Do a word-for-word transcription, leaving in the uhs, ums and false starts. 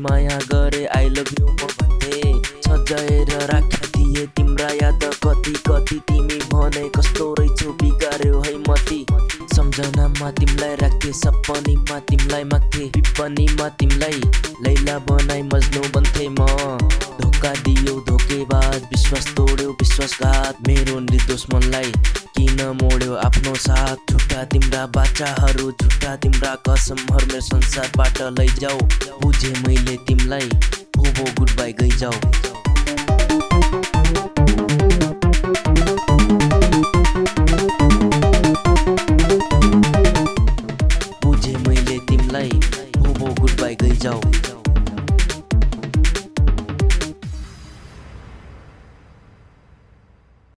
माया गरे I love you म भन्थे सजाएर राख्या थिए तिम्रा याद कति कति तिमी भने कस्तो रहेछौ बिगार्यो है मती सम्झनामा तिमलाई राख्थे सपनीमा तिमलाई माग्थे विपनीमा तिमलाई लैला बनाई मज्नु बन्थे म धोका दियो धोकेबाज विश्वास तोड्यो विश्वासघात मेरो निर्दोष मनलाई किन मोड्यो आफ्नो साथ झुटा तिम्रा बाचाहरू झुटा तिम्रा कसमहरू मेरो संसारबाट लैजाऊ बुझे मैले तिमलाई भो भो गुड बाई गइजाऊ।